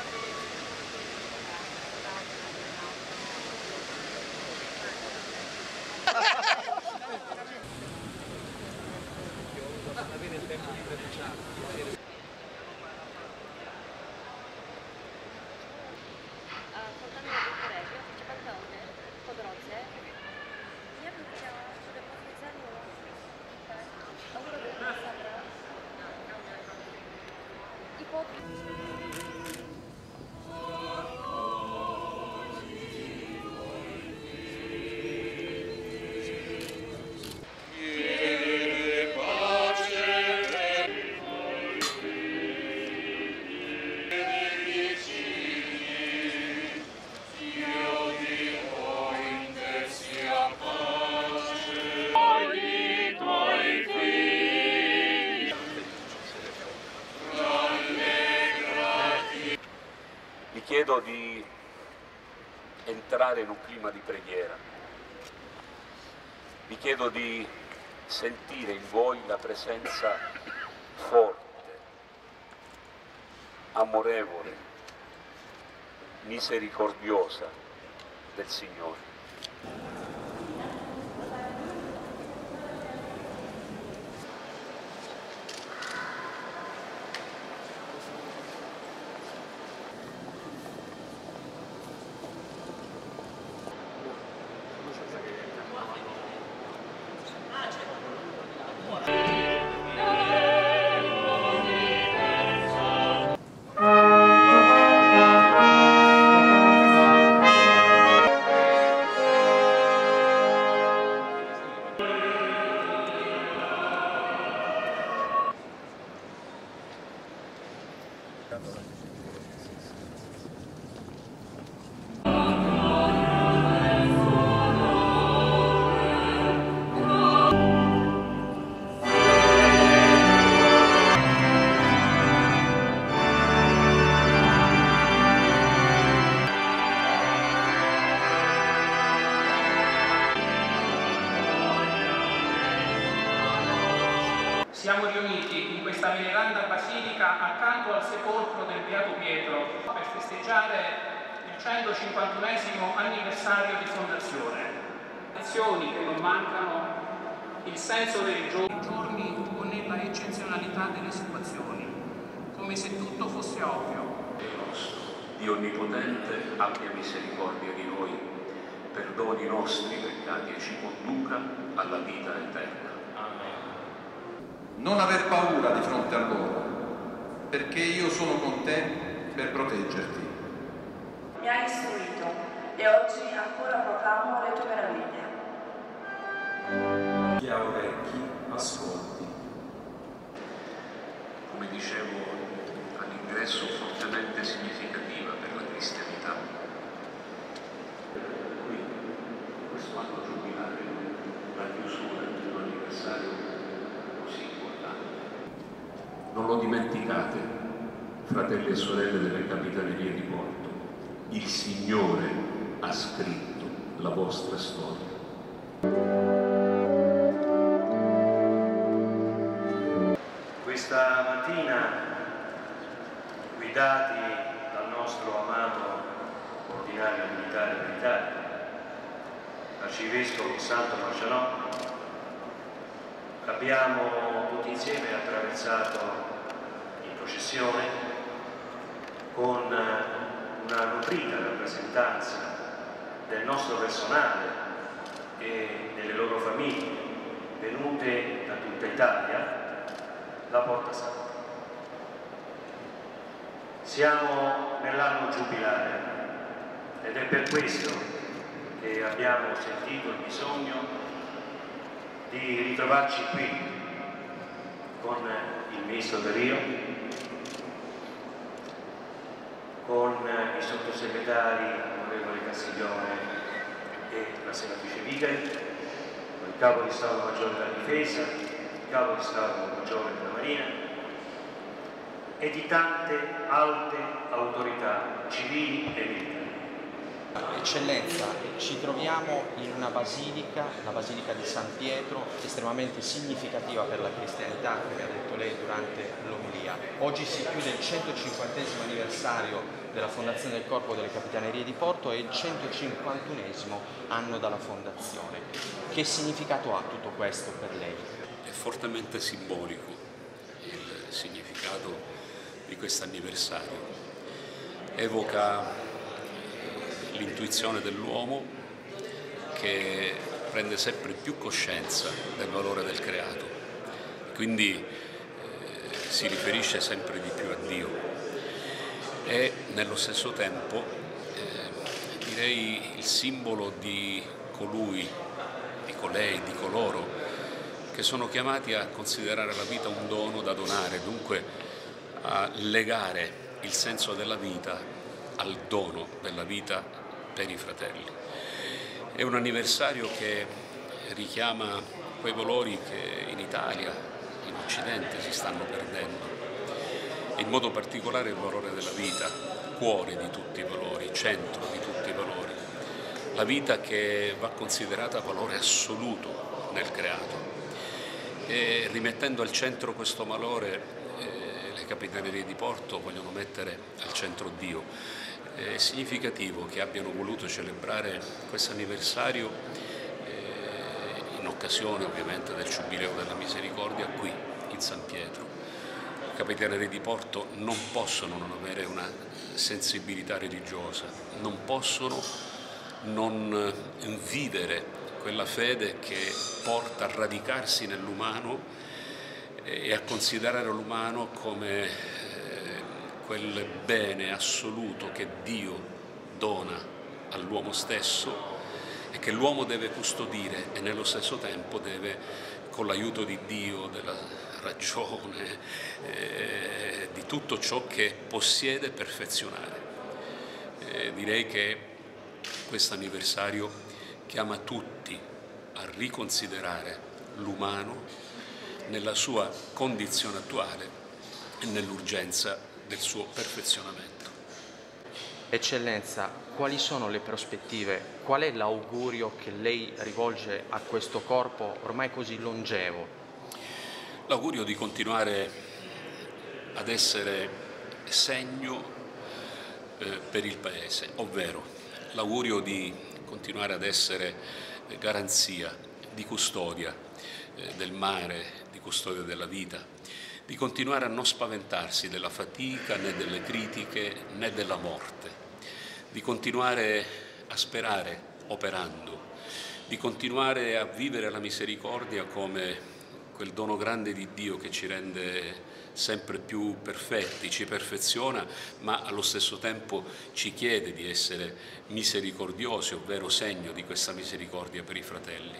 avere il tempo di preannunciare. Fontanella del Collegio, c'è Pantone, Podrozze, ja bym chciała, żeby po zwiedzaniu ogrodu Aleksandra i po Vi chiedo di entrare in un clima di preghiera. Vi chiedo di sentire in voi la presenza forte, amorevole, misericordiosa del Signore. Siamo riuniti in questa veneranda basilica accanto al sepolcro del Beato Pietro per festeggiare il 151esimo anniversario di fondazione. Lezioni che non mancano, il senso dei giorni o nella eccezionalità delle situazioni, come se tutto fosse ovvio. Dio Onnipotente abbia misericordia di noi, perdoni i nostri peccati e ci conduca alla vita eterna. Non aver paura di fronte a loro, perché io sono con te per proteggerti. Mi hai istruito e oggi ancora proclamo le tue meraviglie. Chi ha orecchi, ascolti. Come dicevo all'ingresso, fortemente significativa per la cristianità. Qui, questo anno giubilare, la chiusura di un anniversario così importante. Non lo dimenticate, fratelli e sorelle delle Capitanerie di Porto, il Signore ha scritto la vostra storia. Questa mattina, guidati dal nostro amato ordinario militare militare, arcivescovo Santo Marcianò, abbiamo tutti insieme attraversato in processione con una nutrita rappresentanza del nostro personale e delle loro famiglie venute da tutta Italia la Porta Santa. Siamo nell'anno giubilare ed è per questo che abbiamo sentito il bisogno di ritrovarci qui con il Ministro Delrio, con i sottosegretari onorevole Castiglione e la senatrice Vigari, con il Capo di Stato Maggiore della Difesa, il Capo di Stato Maggiore della Marina e di tante alte autorità civili e militari. Eccellenza, ci troviamo in una basilica, la Basilica di San Pietro, estremamente significativa per la cristianità, come ha detto lei durante l'omelia. Oggi si chiude il 150° anniversario della fondazione del Corpo delle Capitanerie di Porto e il 151° anno dalla fondazione. Che significato ha tutto questo per lei? È fortemente simbolico il significato di questo anniversario. Evoca l'intuizione dell'uomo che prende sempre più coscienza del valore del creato, quindi si riferisce sempre di più a Dio e nello stesso tempo direi il simbolo di colui, di colei, di coloro che sono chiamati a considerare la vita un dono da donare, dunque a legare il senso della vita al dono della vita per i fratelli. È un anniversario che richiama quei valori che in Italia, in Occidente si stanno perdendo, in modo particolare il valore della vita, cuore di tutti i valori, centro di tutti i valori, la vita che va considerata valore assoluto nel creato. E rimettendo al centro questo valore, le Capitanerie di Porto vogliono mettere al centro Dio. È significativo che abbiano voluto celebrare questo anniversario in occasione ovviamente del Giubileo della Misericordia qui in San Pietro. Le Capitanerie di Porto non possono non avere una sensibilità religiosa, non possono non vivere quella fede che porta a radicarsi nell'umano e a considerare l'umano come quel bene assoluto che Dio dona all'uomo stesso e che l'uomo deve custodire e nello stesso tempo deve, con l'aiuto di Dio, della ragione, di tutto ciò che possiede, perfezionare. Direi che questo anniversario chiama tutti a riconsiderare l'umano nella sua condizione attuale e nell'urgenza del suo perfezionamento. Eccellenza, quali sono le prospettive? Qual è l'augurio che lei rivolge a questo corpo ormai così longevo? L'augurio di continuare ad essere segno per il Paese, ovvero l'augurio di continuare ad essere garanzia di custodia del mare, di custodia della vita, di continuare a non spaventarsi della fatica né delle critiche né della morte, di continuare a sperare operando, di continuare a vivere la misericordia come quel dono grande di Dio che ci rende sempre più perfetti, ci perfeziona, ma allo stesso tempo ci chiede di essere misericordiosi, ovvero segno di questa misericordia per i fratelli.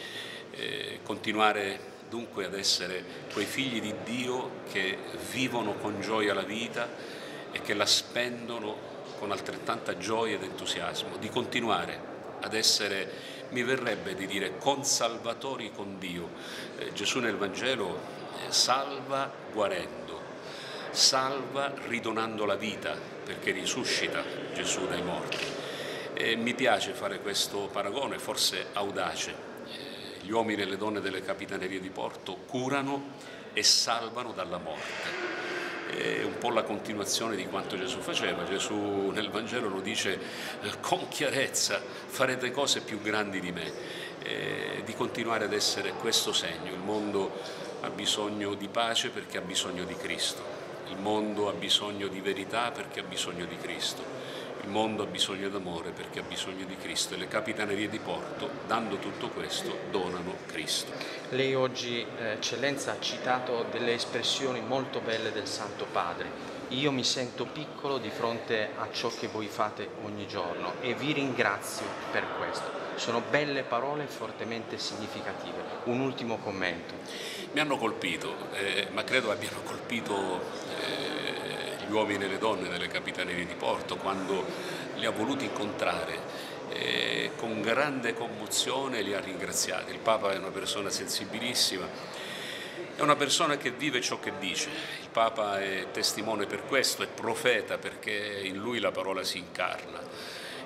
Continuare dunque ad essere quei figli di Dio che vivono con gioia la vita e che la spendono con altrettanta gioia ed entusiasmo, di continuare ad essere, mi verrebbe di dire, consalvatori con Dio. Gesù nel Vangelo salva guarendo, salva ridonando la vita, perché risuscita Gesù dai morti. E mi piace fare questo paragone, forse audace. Gli uomini e le donne delle Capitanerie di Porto curano e salvano dalla morte. È un po' la continuazione di quanto Gesù faceva. Gesù nel Vangelo lo dice con chiarezza: farete cose più grandi di me. Di continuare ad essere questo segno. Il mondo ha bisogno di pace perché ha bisogno di Cristo. Il mondo ha bisogno di verità perché ha bisogno di Cristo. Il mondo ha bisogno d'amore perché ha bisogno di Cristo e le Capitanerie di Porto, dando tutto questo, donano Cristo. Lei oggi, Eccellenza, ha citato delle espressioni molto belle del Santo Padre. Io mi sento piccolo di fronte a ciò che voi fate ogni giorno e vi ringrazio per questo. Sono belle parole fortemente significative. Un ultimo commento. Mi hanno colpito, ma credo abbiano colpito gli uomini e le donne delle Capitanerie di Porto quando li ha voluti incontrare. Con grande commozione li ha ringraziati. Il Papa è una persona sensibilissima, è una persona che vive ciò che dice. Il Papa è testimone per questo, è profeta perché in lui la parola si incarna.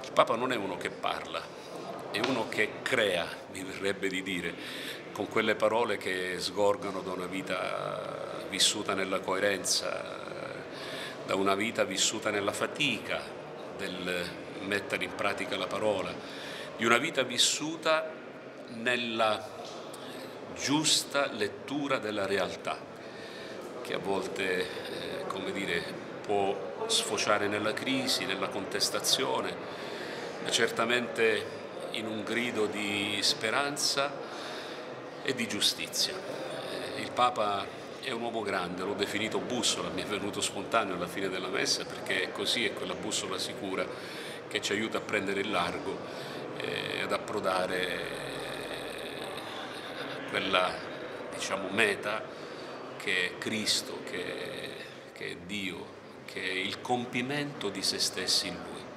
Il Papa non è uno che parla, è uno che crea, mi verrebbe di dire, con quelle parole che sgorgano da una vita vissuta nella coerenza, da una vita vissuta nella fatica del mettere in pratica la parola, di una vita vissuta nella giusta lettura della realtà, che a volte, come dire, può sfociare nella crisi, nella contestazione, ma certamente in un grido di speranza e di giustizia. Il Papa è un uomo grande, l'ho definito bussola, mi è venuto spontaneo alla fine della messa, perché è così, è quella bussola sicura che ci aiuta a prendere il largo ad approdare quella, diciamo, meta che è Cristo, che è Dio, che è il compimento di se stessi in Lui.